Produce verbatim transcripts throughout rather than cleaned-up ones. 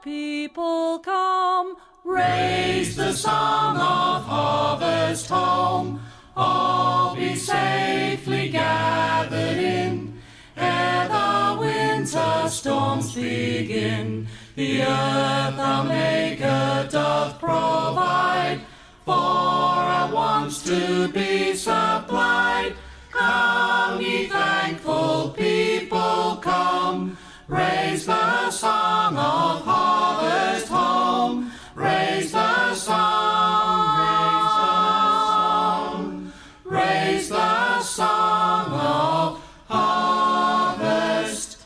people come, raise the song of harvest home. All be safely gathered in, ere the winter storms begin. The earth our Maker doth provide, for our wants to be supplied. Come, ye thankful people, come, raise the song of harvest home. Raise the song, raise the song, raise the song of harvest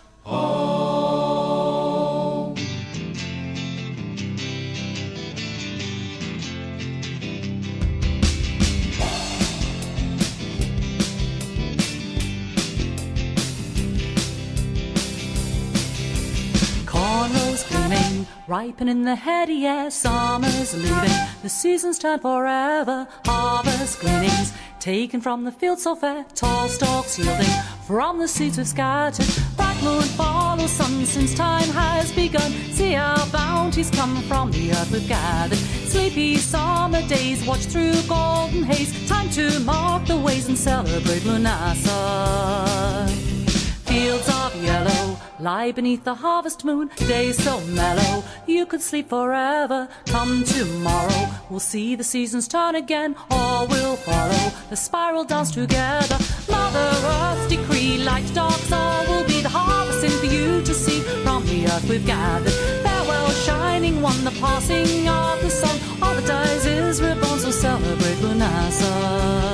home. Cornrows gleaming, ripen in the heady year, summer's leaving, the season's turn forever. Harvest gleanings, taken from the field so fair, tall stalks yielding from the seeds we've scattered. Bright moon follows sun since time has begun. See our bounties come from the earth we've gathered. Sleepy summer days watch through golden haze. Time to mark the ways and celebrate Lunasa. Fields of yellow lie beneath the harvest moon, days so mellow you could sleep forever. Come tomorrow, we'll see the seasons turn again, all will follow the spiral dance together. Mother Earth's decree, like dogs, all will be the harvesting for you to see. From the earth we've gathered, farewell shining one, the passing of the sun. All that dies is reborn, so celebrate Lunasa.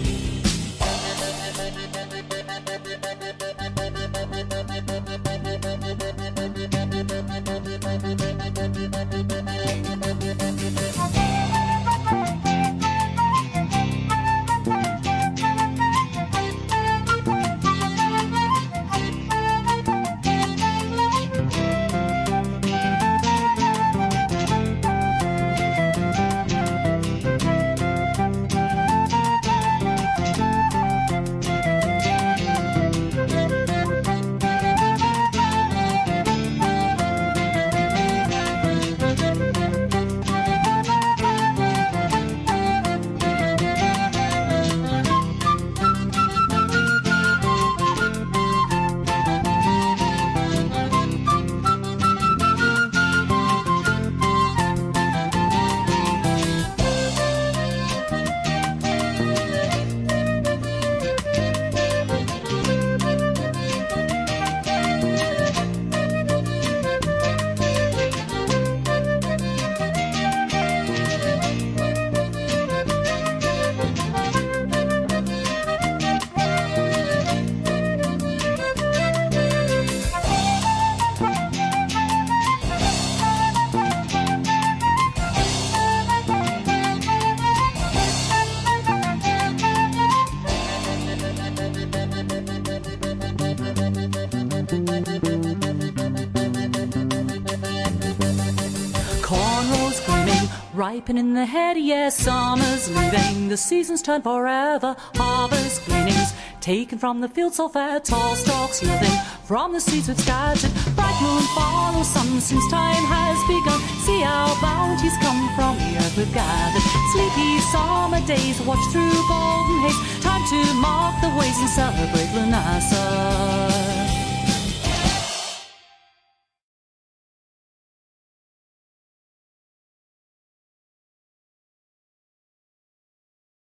Ripen in the heady year, summer's leaving, the season's turn forever. Harvest gleanings, taken from the field so fair, tall stalks yielding from the seeds we've scattered. Bright moon follows sun since time has begun. See our bounties come from the earth we've gathered. Sleepy summer days watch through golden haze. Time to mark the ways and celebrate Lunasa.